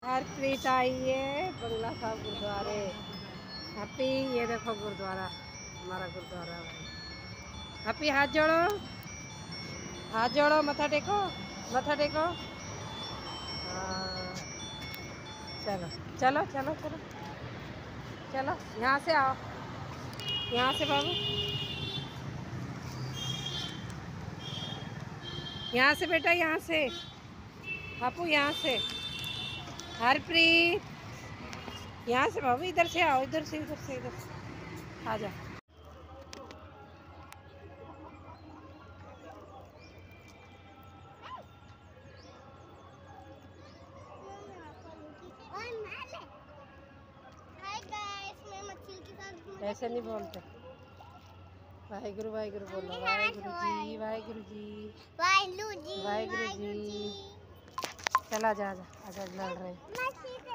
हरप्रीत आई है बंगला साहब गुरुद्वारे। हैप्पी, ये देखो गुरुद्वारा, हमारा गुरुद्वारा भाई। हैप्पी हाथ जोड़ो, हाथ जोड़ो, मत्था टेको, मत्था टेको। हाँ, चलो चलो चलो चलो चलो, यहाँ से आओ, यहाँ से बाबू, यहाँ से बेटा, यहाँ से बापू, यहाँ से। हरप्रीत, यहाँ से बाबू, इधर से आओ, इधर से, इधर से, इधर से आ जा। ऐसे नहीं बोलते, वाहिगुरु वाहिगुरु बोलो, वाहिगुरु जी वाहिगुरु जी वाहिगुरु जी। चला जा, आजा, आजा, लड़ रहे।